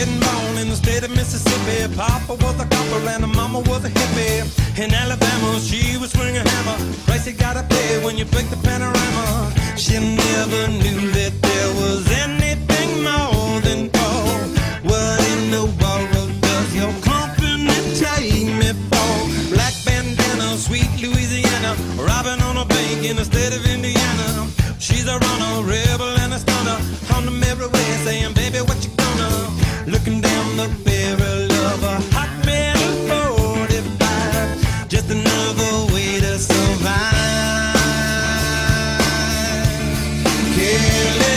getting born in the state of Mississippi. Papa was a copper and mama was a hippie. In Alabama, she was swinging a hammer. Price you gotta pay when you break the panorama. She never knew that there was anything more than gold. What in the world does your company take me for? Black bandana, sweet Louisiana, robbing on a bank in the state of Indiana. She's a runner, rebel and a stunner, on the merry way saying, baby, what you gonna? Looking down the barrel of a hot metal 45, just another way to survive. Careless